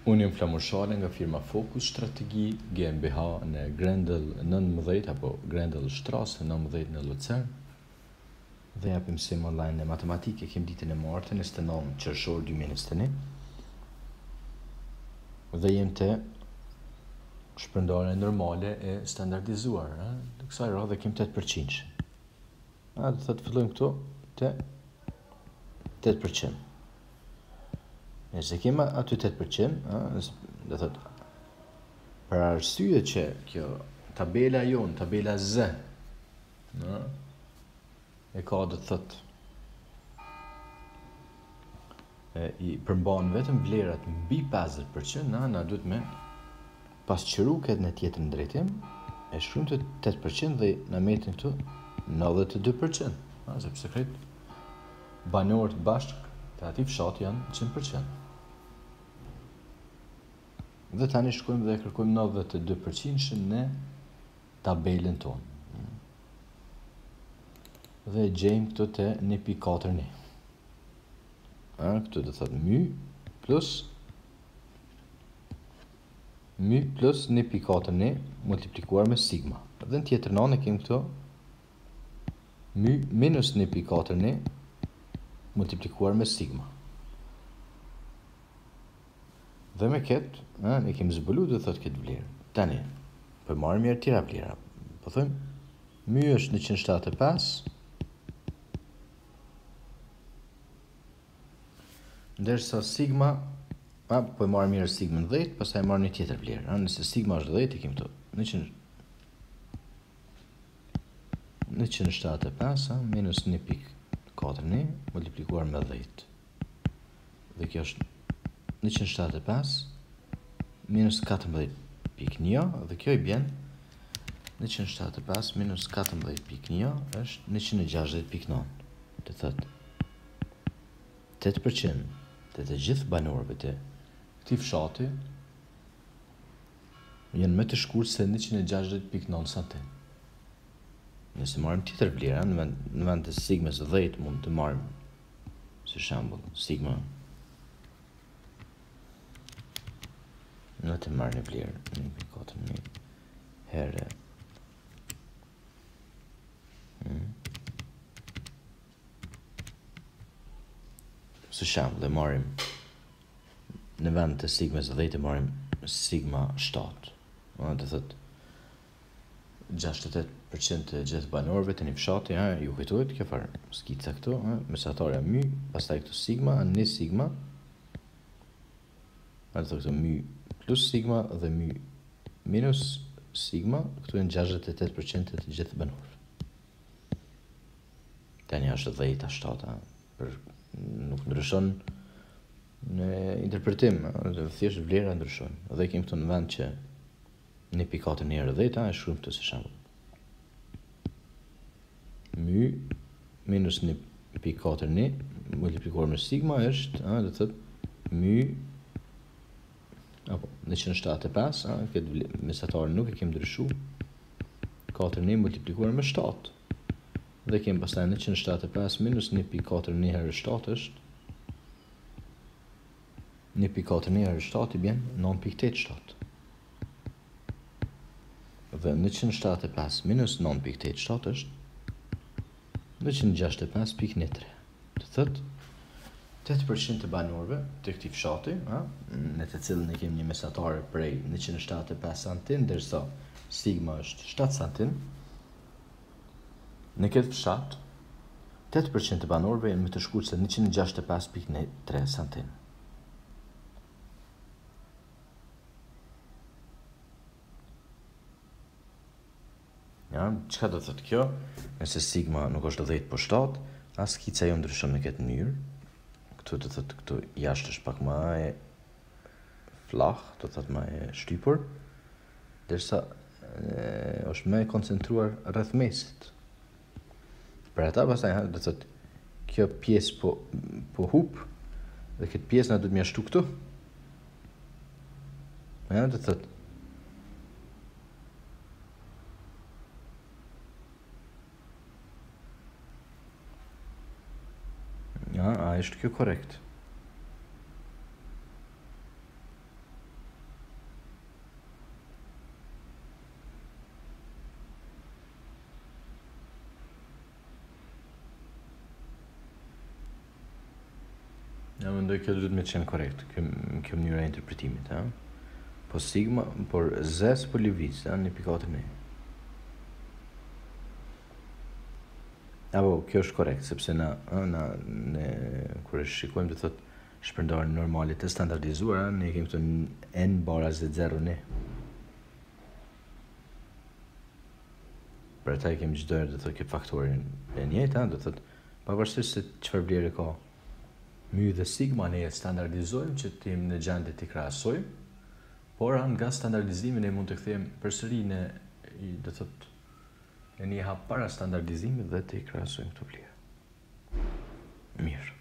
Unë jam Flamur Shale nga firma Focus Strategi GmbH në Grendel 19 apo Grendel Strasse 19 në Lucern dhe japim mësim online në matematike. Kem ditën e martë 29 qershor 2021 dhe jem të shpërndarje normale e standardizuar. Në kësaj radhe kem 8%. Do thotë fillojmë këtu te 8%. Nëse kema aty 8%, do thotë për arsye që kjo tabela jon, tabela Z, e ka do të thotë i përmban vetëm vlerat mbi 50%, na duhet me pasqyru këtë në tjetër drejtim, e shkruajmë të 8% dhe na metin këtu 92%, sepse këtë banorët bashk të atij fshati janë 100%. Dhe tani shkojmë dhe kërkojmë 92% në tabelën tonë. Dhe gjejmë këtu të 1.4 një. Këtu do thotë my plus 1.4 një multiplikuar me sigma. Dhe në tjetër anë kemi këtu my minus 1.4 një multiplikuar me sigma. Dhe me këtë, ne kemi zbulu dhe thotë këtë vlerë. Tani, për marrë mjerë tjera vlera. Po thëmë, my është 175, ndërsa sigma, po marrë mjerë sigma në 10, pastaj marrë një tjetër vlerë. Nëse sigma është 10, i kemi të 175 minus 1.4 një multiplikuar me 10. Dhe kjo është 175 minus 14.1 dhe kjo i bjen 175 minus 14.1 është 160.9. Të thëtë 8% të gjithë banorëve të këtij fshati janë më të shkurtë se 160.9 santim. Nëse marrim tjetër vlera, në vend të sigmës 10 mund të marrim si shembull sigma në të marrë një vlerë 1.4 herë së shemë dhe marrim në vend të sigmës 10 marrim sigma 7. Dhe thëtë 68% të gjithë banorëve të një fshati, ju kujtohet kjo farë skica këtu, mesatarja my, pastaj këtu sigma, një sigma, dhe thëtë my plus sigma dhe my minus sigma, këtu e në 68% të gjithë banorëve. Tani është 10-7, nuk ndryshon në interpretim, thjesht vlera ndryshon. Dhe kemi këtu në vend që 1.4 herë 10, e shkruajmë këtu si shembull. My minus 1.4 multiplikuar me sigma është, do thotë my apo 175, këtë mesatarë nuk e kemi ndryshu 4 multiplikuar me 7 dhe kemi pastaj 175 minus 1.4 herë 7 është 1.4 herë 7 i bjen 9.87 dhe 175 minus 9.87 është 965.13. Të thëtë 8% të banorëve të këtij fshati, në të cilën ne kemi një mesatar prej 175 santim, ndërsa sigma është 7 santim, në këtë fshat, 8% të banorëve janë më të shkurtë se 165.3 santim. Çka do thotë kjo? Nëse sigma nuk është 10 po 7, as skica jo ndryshon në këtë mënyrë. Këtu do thotë këtu jashtë është pak më e flach, do thotë më e shtypur, derisa është më e koncentruar rreth mesit. Për ata pastaj do thotë kjo pjesë po hup dhe këtë pjesë na duhet mjashtu këtu. Do thotë a është kjo korrekt? mendoj kjo duhet me qenë korrekt, kjo mënyra e interpretimit, ha? Po sigma, por z s'po lëviz, ha, në pikatën e. Apo, kjo është korrekt, sepse ne kur e shikojmë do thotë shpërndarjen normale të standardizuara, ne kemi këtu n bara z0 ne. Për ata kemi çdo herë do thotë këtë faktorin e njëjtë, do thotë pavarësisht se çfarë vlerë ka my dhe sigma, ne e standardizojmë që të jemi në gjendje të krahasojmë, por nga standardizimi ne mund të kthejmë përsëri në do thotë në një hap para standardizimit dhe të krahasojmë këto vlerë. Mirë.